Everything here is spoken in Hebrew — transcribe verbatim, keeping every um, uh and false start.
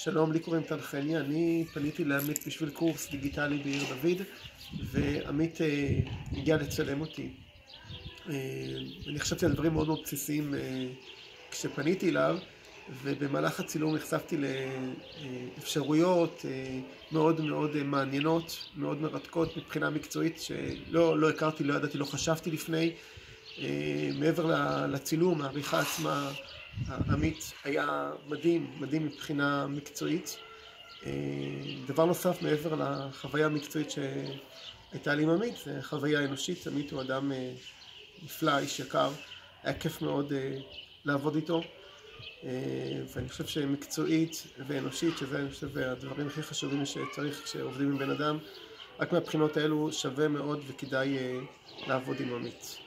שלום, לי קוראים טל חני, אני פניתי לעמית בשביל קורס דיגיטלי בעיר דוד, ועמית אה, הגיע לצלם אותי. אה, אני חשבתי על דברים מאוד מאוד בסיסיים אה, כשפניתי אליו, ובמהלך הצילום נחשפתי לאפשרויות אה, מאוד מאוד מעניינות, מאוד מרתקות מבחינה מקצועית, שלא לא הכרתי, לא ידעתי, לא חשבתי לפני. אה, מעבר לצילום, העריכה עצמה, עמית היה מדהים, מדהים מבחינה מקצועית. דבר נוסף מעבר לחוויה המקצועית שהייתה לי עם עמית, זה חוויה אנושית. עמית הוא אדם נפלא, איש יקר, היה כיף מאוד לעבוד איתו, ואני חושב שמקצועית ואנושית, שזה אני חושב הדברים הכי חשובים שצריך כשעובדים עם בן אדם, רק מהבחינות האלו שווה מאוד וכדאי לעבוד עם עמית.